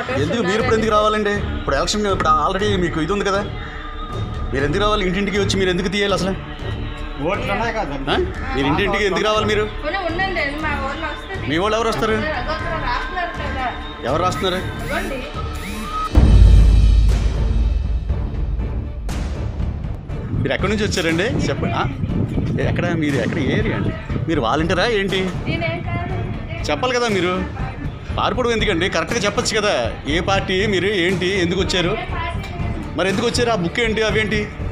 ఎందుకు మీరు ఇప్పుడు ఎందుకు రావాలండి? ఇప్పుడు ఎలక్షన్ ఇప్పుడు ఆల్రెడీ మీకు ఇది ఉంది కదా, మీరు ఎందుకు రావాలి? ఇంటింటికి వచ్చి మీరు ఎందుకు తీయాలి అసలు? మీరు ఇంటింటికి ఎందుకు రావాలి? మీరు మీ వాళ్ళు ఎవరు వస్తారు? ఎవరు రాస్తున్నారు? మీరు ఎక్కడి నుంచి వచ్చారండి చెప్పండి. ఎక్కడ మీరు ఎక్కడ ఏరియా అండి? మీరు వాలంటీరా ఏంటి? చెప్పాలి కదా మీరు. పారిపోవడం ఎందుకండి? కరెక్ట్గా చెప్పచ్చు కదా ఏ పార్టీ మీరు ఏంటి ఎందుకు వచ్చారు, మరి ఎందుకు వచ్చారు, ఆ బుక్ ఏంటి అవేంటి?